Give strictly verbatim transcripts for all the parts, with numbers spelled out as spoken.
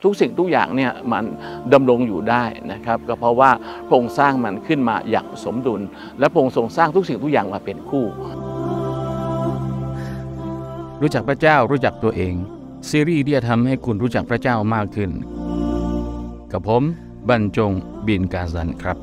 ทุกสิ่งทุกอย่างเนี่ยมันดำรงอยู่ได้นะครับก็เพราะว่าพระองค์สร้างมันขึ้นมาอย่างสมดุลและพระองค์ทรงสร้างทุกสิ่งทุกอย่างมาเป็นคู่รู้จักพระเจ้ารู้จักตัวเองซีรีส์ที่จะทำให้คุณรู้จักพระเจ้ามากขึ้นกับผมบรรจงบินกาซันครับ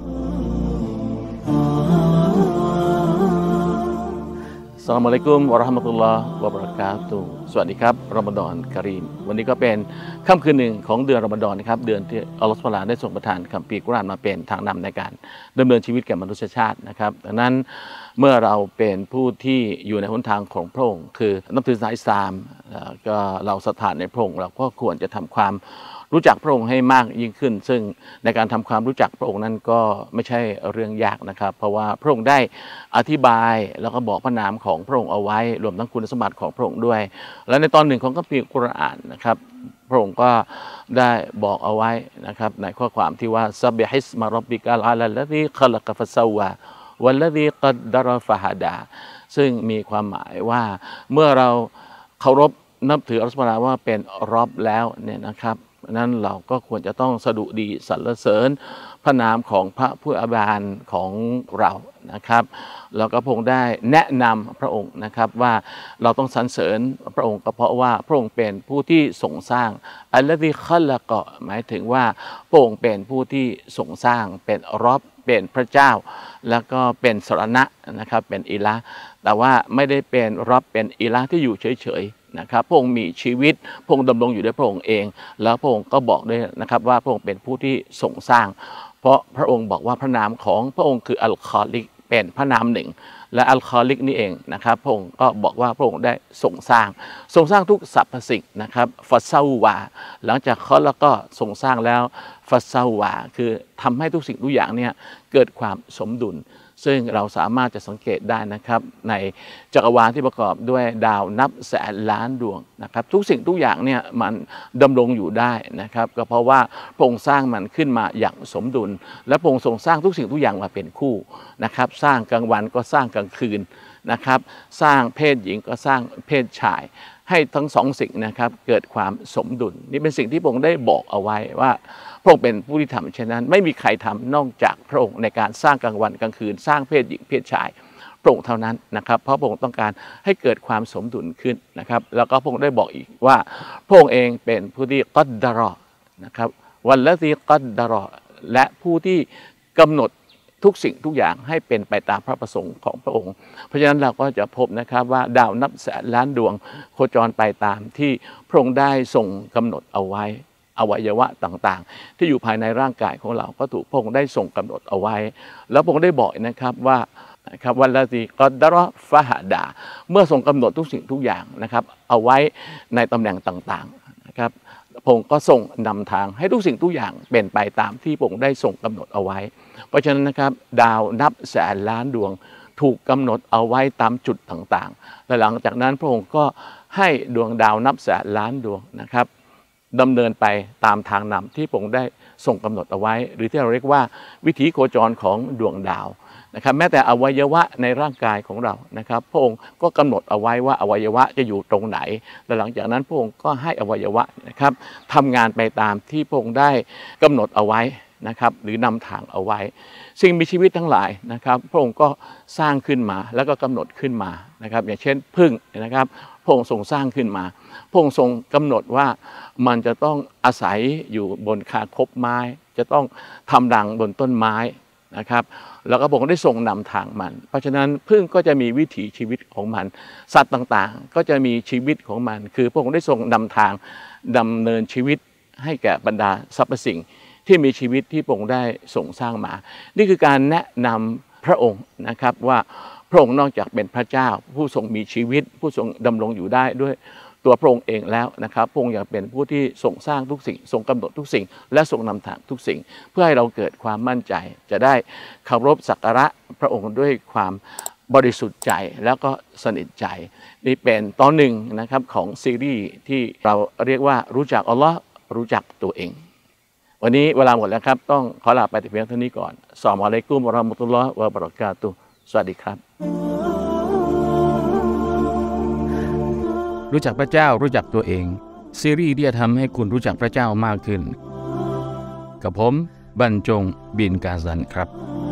อัสสลามุอะลัยกุมวะเราะห์มะตุลลอฮ์วะบะเราะกาตุฮ์สวัสดีครับรอมฎอนกะรีมวันนี้ก็เป็นค่ำคืนหนึ่งของเดือนรอมฎอนนะครับเดือนที่อัลลอฮฺซุบฮานะฮูวะตะอาลาได้ทรงประทานคัมภีร์กุรอานมาเป็นทางนำในการดำเนินชีวิตแก่มนุษยชาตินะครับดังนั้นเมื่อเราเป็นผู้ที่อยู่ในหนทางของพระองค์คือนับถือศาสนาอิสลามก็เราศรัทธาในพระองค์เราก็ควรจะทำความรู้จักพระองค์ให้มากยิ่งขึ้นซึ่งในการทำความรู้จักพระองค์นั้นก็ไม่ใช่เรื่องยากนะครับเพราะว่าพระองค์ได้อธิบายแล้วก็บอกพระนามของพระองค์เอาไว้รวมทั้งคุณสมบัติของพระองค์ด้วยและในตอนหนึ่งของคัมภีร์กุรอานนะครับพระองค์ก็ได้บอกเอาไว้นะครับในข้อความที่ว่าซับบิฮิสมะร็อบบิกัลอาลาละซีคอลักฟะซาวาวัลละซีกัดดะรฟะฮะดาซึ่งมีความหมายว่าเมื่อเราเคารพนับถืออัลลอฮฺซุบฮานะฮูวะตะอาลาว่าเป็นรอบแล้วเนี่ยนะครับนั้นเราก็ควรจะต้องสดุดีสรรเสริญพระนามของพระผู้อภิบาลของเรานะครับแล้วก็พระองค์ได้แนะนำพระองค์นะครับว่าเราต้องสรรเสริญพระองค์ก็เพราะว่าพระองค์เป็นผู้ที่ทรงสร้างอัลลอฮีคัลละกะหมายถึงว่าพระองค์เป็นผู้ที่ทรงสร้างเป็นรอบเป็นพระเจ้าแล้วก็เป็นสรณะนะครับเป็นอิละห์แต่ว่าไม่ได้เป็นรอบเป็นอิละห์ที่อยู่เฉยๆนะครับพระองค์มีชีวิตพระองค์ดำรงอยู่ด้วยพระองค์เองแล้วพระองค์ก็บอกด้วยนะครับว่าพระองค์เป็นผู้ที่ทรงสร้างเพราะพระองค์บอกว่าพระนามของพระองค์คืออัลคอลิกเป็นพระนามหนึ่งและอัลคอลิกนี่เองนะครับพระองค์ก็บอกว่าพระองค์ได้ทรงสร้างทรงสร้างทุกสรรพสิ่งนะครับฟัสซาวาหลังจากเขาแล้วก็ทรงสร้างแล้วฟัสซาวาคือทำให้ทุกสิ่งทุกอย่างเนี่ยเกิดความสมดุลซึ่งเราสามารถจะสังเกตได้นะครับในจักรวาลที่ประกอบด้วยดาวนับแสนล้านดวงนะครับทุกสิ่งทุกอย่างเนี่ยมันดำรงอยู่ได้นะครับก็เพราะว่าพระองค์สร้างมันขึ้นมาอย่างสมดุลและพระองค์ทรงสร้างทุกสิ่งทุกอย่างมาเป็นคู่นะครับสร้างกลางวันก็สร้างกลางคืนนะครับสร้างเพศหญิงก็สร้างเพศชายให้ทั้งสองสิ่งนะครับเกิดความสมดุลนี่เป็นสิ่งที่พระองค์ได้บอกเอาไว้ว่าพระองค์เป็นผู้ที่ทำเช่นนั้นไม่มีใครทำนอกจากพระองค์ในการสร้างกลางวันกลางคืนสร้างเพศหญิงเพศชายพระองค์เท่านั้นนะครับเพราะพระองค์ต้องการให้เกิดความสมดุลขึ้นนะครับแล้วก็พระองค์ได้บอกอีกว่าพระองค์เองเป็นผู้ที่กัดดะรอนะครับวัลละซีกัดดะรอและผู้ที่กำหนดทุกสิ่งทุกอย่างให้เป็นไปตามพระประสงค์ของพระองค์เพราะฉะนั้นเราก็จะพบนะครับว่าดาวนับแสนล้านดวงโคจรไปตามที่พระองค์ได้ทรงกำหนดเอาไว้อวัยวะต่างๆที่อยู่ภายในร่างกายของเราก็ถูกพระองค์ได้ทรงกำหนดเอาไว้แล้วพระองค์ได้บอกนะครับว่านะครับวันละซีกัดดะรอฟะฮะดาเมื่อทรงกำหนดทุกสิ่งทุกอย่างนะครับเอาไว้ในตำแหน่งต่างๆนะครับพระองค์ก็ทรงนำทางให้ทุกสิ่งทุกอย่างเป็นไปตามที่พระองค์ได้ทรงกำหนดเอาไว้เพราะฉะนั้นนะครับดาวนับแสนล้านดวงถูกกำหนดเอาไว้ตามจุดต่างๆและหลังจากนั้นพระองค์ก็ให้ดวงดาวนับแสนล้านดวงนะครับดำเนินไปตามทางนำที่พระองค์ได้ทรงกำหนดเอาไว้หรือที่เราเรียกว่าวิถีโคจรของดวงดาวนะครับแม้แต่อวัยวะในร่างกายของเรานะครับพระองค์ก็กำหนดเอาไว้ว่าอวัยวะจะอยู่ตรงไหนและหลังจากนั้นพระองค์ก็ให้อวัยวะนะครับทำงานไปตามที่พระองค์ได้กำหนดเอาไว้นะครับหรือนำทางเอาไว้สิ่งมีชีวิตทั้งหลายนะครับพระองค์ก็สร้างขึ้นมาแล้วก็กำหนดขึ้นมานะครับอย่างเช่นผึ้งนะครับพระองค์ทรงสร้างขึ้นมาพระองค์ทรงกำหนดว่ามันจะต้องอาศัยอยู่บนคาคบไม้จะต้องทำรังบนต้นไม้นะครับแล้วก็พระองค์ได้ทรงนำทางมันเพราะฉะนั้นผึ้งก็จะมีวิถีชีวิตของมันสัตว์ต่างๆก็จะมีชีวิตของมันคือพระองค์ได้ทรงนำทางดำเนินชีวิตให้แก่บรรดาสรรพสิ่งที่มีชีวิตที่พระองค์ได้ทรงสร้างมานี่คือการแนะนำพระองค์นะครับว่าพระองค์นอกจากเป็นพระเจ้าผู้ทรงมีชีวิตผู้ทรงดำรงอยู่ได้ด้วยตัวพระองค์เองแล้วนะครับพระองค์ยังเป็นผู้ที่ทรงสร้างทุกสิ่งทรงกำหนดทุกสิ่งและทรงนำทางทุกสิ่งเพื่อให้เราเกิดความมั่นใจจะได้เคารพสักการะพระองค์ด้วยความบริสุทธิ์ใจแล้วก็สนิทใจนี่เป็นตอนหนึ่งนะครับของซีรีส์ที่เราเรียกว่ารู้จักอัลลอฮ์รู้จักตัวเองวันนี้เวลาหมดแล้วครับต้องขอลาไปแต่เพียงเท่านี้ก่อนอัสสลามุอะลัยกุมวะเราะห์มะตุลลอฮ์วะบะเราะกาตุฮ์สวัสดีครับรู้จักพระเจ้ารู้จักตัวเองซีรีส์ที่จะทำให้คุณรู้จักพระเจ้ามากขึ้นกับผมบรรจงบินกาซันครับ